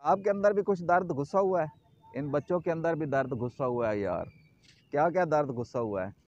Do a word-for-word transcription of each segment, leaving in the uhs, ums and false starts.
आपके अंदर भी कुछ दर्द घुसा हुआ है, इन बच्चों के अंदर भी दर्द घुसा हुआ है यार। क्या क्या दर्द घुसा हुआ है।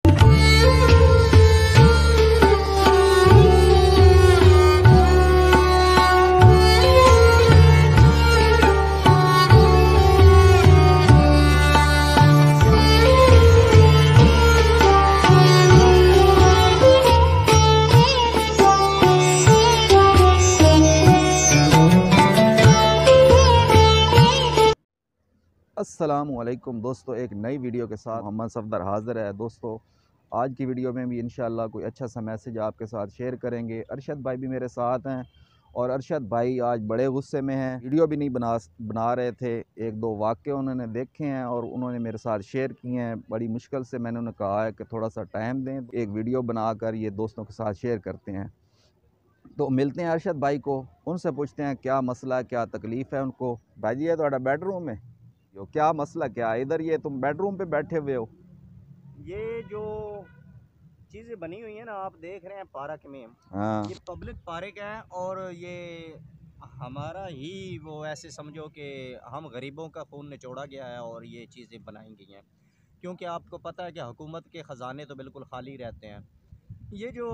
अस्सलामुअलैकुम दोस्तों, एक नई वीडियो के साथ मोहम्मद सफदर हाज़िर है। दोस्तों आज की वीडियो में भी इंशाल्लाह कोई अच्छा सा मैसेज आपके साथ शेयर करेंगे। अरशद भाई भी मेरे साथ हैं और अरशद भाई आज बड़े गुस्से में हैं, वीडियो भी नहीं बना बना रहे थे। एक दो वाक़े उन्होंने देखे हैं और उन्होंने मेरे साथ शेयर किए हैं। बड़ी मुश्किल से मैंने उन्हें कहा है कि थोड़ा सा टाइम दें, एक वीडियो बनाकर ये दोस्तों के साथ शेयर करते हैं। तो मिलते हैं अरशद भाई को, उनसे पूछते हैं क्या मसला, क्या तकलीफ़ है उनको। भाई जी ये थोड़ा बेडरूम है, यो क्या मसला क्या है इधर, ये तुम बेडरूम पे बैठे हुए हो। ये जो चीज़ें बनी हुई हैं ना, आप देख रहे हैं पार्क में, हाँ ये पब्लिक पार्क है और ये हमारा ही वो ऐसे समझो कि हम गरीबों का खून निचोड़ा गया है और ये चीज़ें बनाई गई हैं, क्योंकि आपको पता है कि हुकूमत के ख़जाने तो बिल्कुल खाली रहते हैं। ये जो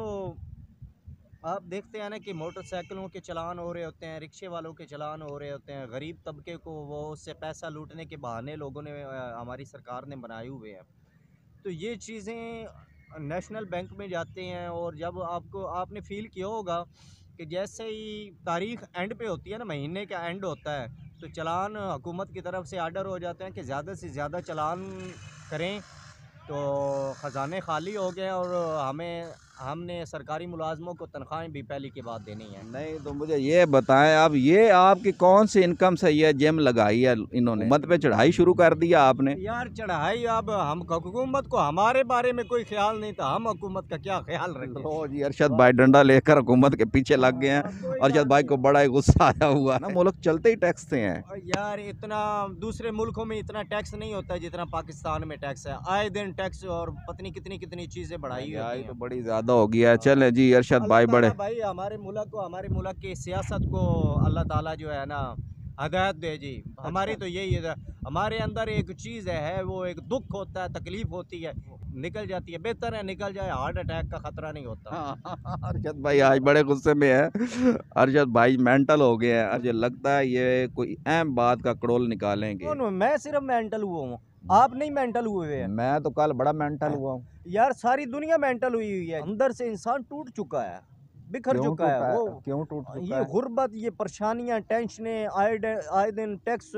आप देखते हैं ना कि मोटरसाइकिलों के चलान हो रहे होते हैं, रिक्शे वालों के चलान हो रहे होते हैं, गरीब तबके को वो उससे पैसा लूटने के बहाने लोगों ने अ, हमारी सरकार ने बनाए हुए हैं। तो ये चीज़ें नेशनल बैंक में जाते हैं और जब आपको आपने फ़ील किया होगा कि जैसे ही तारीख एंड पे होती है ना, महीने का एंड होता है, तो चलान हुकूमत की तरफ से आर्डर हो जाते हैं कि ज़्यादा से ज़्यादा चलान करें, तो ख़जाने खाली हो गए और हमें हमने सरकारी मुलाजमों को तनख्वाहें भी पहले के बाद देनी है। नहीं तो मुझे ये बताएं, अब ये आपकी कौन सी इनकम से ये जिम लगाई है इन्होंने, मत पे चढ़ाई शुरू कर दिया आपने। यार चढ़ाई, अब हम हुकूमत को हमारे बारे में कोई ख्याल नहीं था, हम हुकूमत का क्या ख्याल रखें। लो जी अरशद भाई डंडा लेकर हुकूमत के पीछे लग गए हैं। अरशद भाई को बड़ा ही गुस्सा आया हुआ ना, मुल्क चलते ही टैक्स से हैं यार इतना दूसरे मुल्कों में इतना टैक्स नहीं होता जितना पाकिस्तान में टैक्स है। आए दिन टैक्स और पत्नी कितनी कितनी चीज़ें बढ़ाई हुई तो हैं। बड़ी ज्यादा हो गया है। चले जी अरशद अल्लाह भाई बड़े ताला भाई हमारे मुल्क को, हमारे मुल्क की सियासत को अल्लाह ताला जो है ना हदायत दे जी। हमारी तो यही है, हमारे अंदर एक चीज़ है, वो एक दुख होता है, तकलीफ़ होती है, निकल जाती है। बेहतर है निकल जाए, हार्ट अटैक का ख़तरा नहीं होता। हाँ, अरशद भाई आज बड़े गुस्से में है। अरशद भाई मेंटल हो गए हैं। मुझे लगता है ये कोई अहम बात का कड़ोल निकालेंगे। कौन? मैं सिर्फ मेंटल हुआ हूँ, आप नहीं मेंटल हुए हैं। मैं तो कल बड़ा मेंटल हुआ हूँ। यार सारी दुनिया मेंटल हुई हुई है, अंदर से इंसान टूट चुका है, बिखर क्यों चुका है। टूटा है? वो क्यों टूट चुका ये है? गुर्बत, ये परेशानियां, टेंशनें, आए डे- आए दिन टैक्स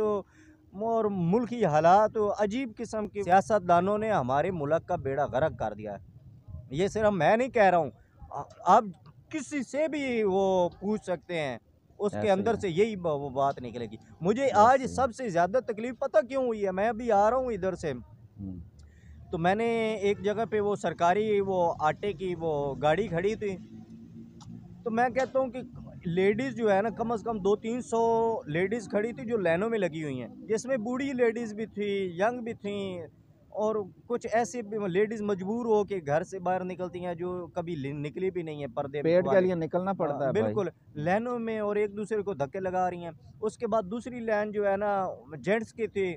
और मुल्की हालात, अजीब किस्म के सियासतदानों ने हमारे मुल्क का बेड़ा गर्क कर दिया है। ये सिर्फ मैं नहीं कह रहा हूँ, आप किसी से भी वो पूछ सकते हैं, उसके ऐसे अंदर ही से यही ब- वो बात निकलेगी। मुझे ऐसे आज ही। सबसे ज़्यादा तकलीफ पता क्यों हुई है? मैं अभी आ रहा हूँ इधर से, हम्म, तो मैंने एक जगह पे वो सरकारी वो आटे की वो गाड़ी खड़ी थी, तो मैं कहता हूँ कि लेडीज़ जो है ना, कम से कम दो तीन सौ लेडीज़ खड़ी थी जो लाइनों में लगी हुई हैं, जिसमें बूढ़ी लेडीज़ भी थी, यंग भी थी, और कुछ ऐसी लेडीज़ मजबूर हो के घर से बाहर निकलती हैं जो कभी लि- निकली भी नहीं है पर्दे पेट के वाले। लिए निकलना पड़ता हाँ, है भाई। बिल्कुल लाइनों में, और एक दूसरे को धक्के लगा रही हैं। उसके बाद दूसरी लाइन जो है ना जेंट्स की थी,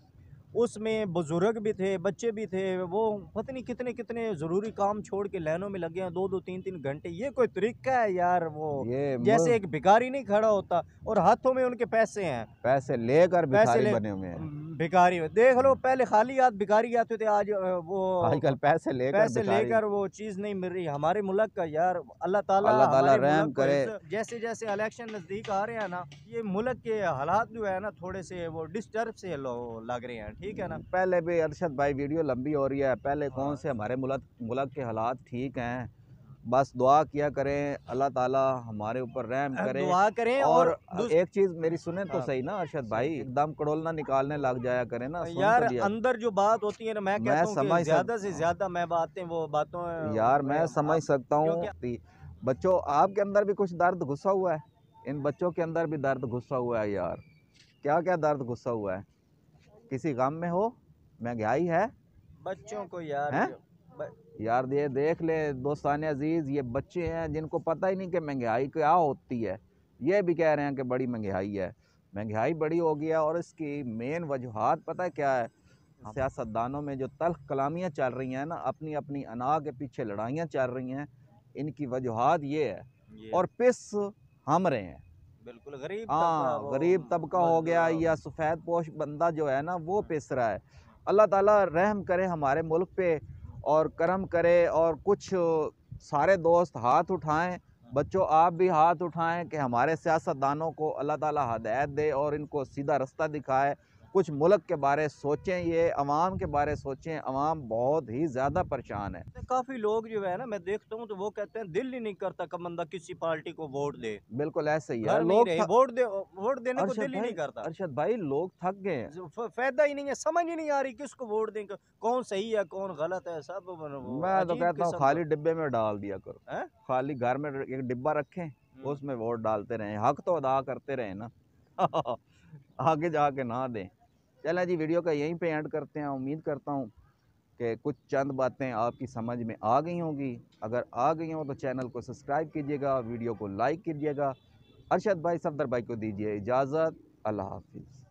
उसमें बुजुर्ग भी थे, बच्चे भी थे, वो पता नहीं कितने कितने ज़रूरी काम छोड़ के लाइनों में लगे हैं, दो दो तीन तीन घंटे। ये कोई तरीका है यार? वो ये जैसे मुल्क एक भिखारी नहीं खड़ा होता और हाथों में उनके पैसे हैं, पैसे लेकर पैसे भिखारी ले बने हुए हैं। भिखारी देख लो, पहले खाली हाथ भिखारी आते थे, आज अ, वो आजकल पैसे लेकर पैसे भिखारी। लेकर वो चीज़ नहीं मिल रही हमारे मुल्क का। यार अल्लाह ताला अल्लाह ताला हमारे रहम मुल्क को करे। इज्जत- जैसे जैसे इलेक्शन नज़दीक आ रहे हैं ना, ये मुल्क के हालात जो है ना थोड़े से वो डिस्टर्ब से लो- लग रहे हैं, ठीक है ना। पहले भी अरशद भाई वीडियो लंबी हो रही है, पहले कौन हाँ। से हमारे मुल्क मुल्क के हालात ठीक हैं। बस दुआ किया करें अल्लाह ताला हमारे ऊपर रहम करे। दुआ करें। और और दूस- एक चीज़ मेरी सुने तो हाँ, सही ना अरशद भाई, एकदम कड़ोलना निकालने लग जाया करें ना, सुन यार तो लिया। अंदर जो बात होती है ना, मैं मैं कहता हूँ कि समझ ज़्यादा सक से ज़्यादा मैं बातें वो बातों यार मैं में- समझ सकता हूँ। क्योंकि बच्चों आपके अंदर भी कुछ दर्द घुसा हुआ है, इन बच्चों के अंदर भी दर्द घुसा हुआ है यार। क्या क्या दर्द घुसा हुआ है? किसी गम में हो, महंगाई है बच्चों को यार हैं? जो, ब, यार ये देख ले दोस्तान अजीज, ये बच्चे हैं जिनको पता ही नहीं कि महंगाई क्या होती है, ये भी कह रहे हैं कि बड़ी महंगाई है। महंगाई बड़ी हो गई है और इसकी मेन वजूहात पता है क्या है? सियासतदानों में जो तल्ख कलामियाँ चल रही हैं ना, अपनी अपनी अना के पीछे लड़ाइयाँ चल रही हैं, इनकी वजूहात ये है। ये और पिस हम रहे हैं। बिल्कुल गरीब तबका हाँ, वो गरीब तबका हो गया मज़दूर या सफ़ेद पोश बंदा जो है ना, वो हाँ, पिस रहा है। अल्लाह ताला रहम करे हमारे मुल्क पे और करम करे और कुछ सारे दोस्त हाथ उठाएँ। हाँ। बच्चों आप भी हाथ उठाएँ कि हमारे सियासतदानों को अल्लाह ताला हिदायत दे और इनको सीधा रास्ता दिखाए। कुछ मुल्क के बारे सोचें, ये अवाम के बारे सोचें, अवाम बहुत ही ज़्यादा परेशान है। काफ़ी लोग जो है ना मैं देखता हूँ तो वो कहते हैं दिल ही नहीं करता कि बंदा किसी पार्टी को वोट दे। बिल्कुल ऐसे ही है। घर में ही लोग रहे, थ वोट दे वोट देने को अरशद दिल ही भाई नहीं करता। अरशद भाई लोग थक गए हैं। ज फ फ़ायदा ही नहीं है, समझ ही नहीं आ रही किसको वोट दें, क कौन सही है, कौन गलत है, सब ब वो मैं तो अजीब कहता हूँ किस्म का खाली डिब्बे में डाल दिया करो। हैं? खाली घर में एक डिब्बा रखें, हुँ। उसमें वोट डालते रहें। हक तो अदा करते रहें ना। आगे जाके ना दें। चलें जी वीडियो का यहीं पे एंड करते हैं। उम्मीद करता हूँ कि कुछ चंद बातें आपकी समझ में आ गई होंगी। अगर आ गई हों तो चैनल को सब्सक्राइब कीजिएगा, वीडियो को लाइक कीजिएगा। अरशद भाई, सफदर भाई को दीजिए इजाज़त। अल्लाह हाफ़िज़।